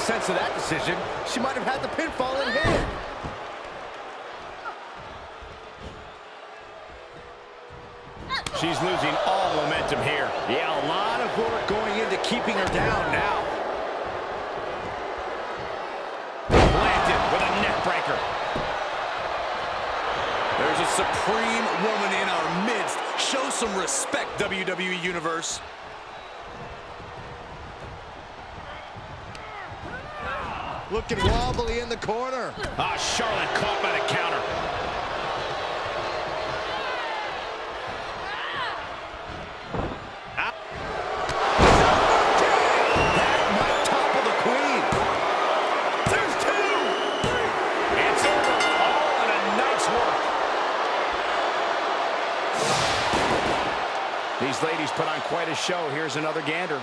sense of that decision. She might have had the pinfall in hand. She's losing all momentum here. Yeah, a lot of work going into keeping her down now. Planted with a neck breaker. There's a supreme woman in our midst. Show some respect, WWE Universe. Looking wobbly in the corner. Ah, Charlotte caught by the counter. That might topple the queen. There's two. It's over. All in a night's work. These ladies put on quite a show. Here's another gander.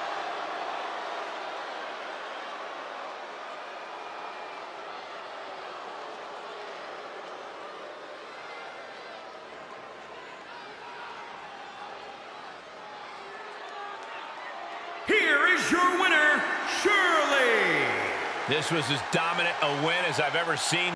Here is your winner, Shirley. This was as dominant a win as I've ever seen.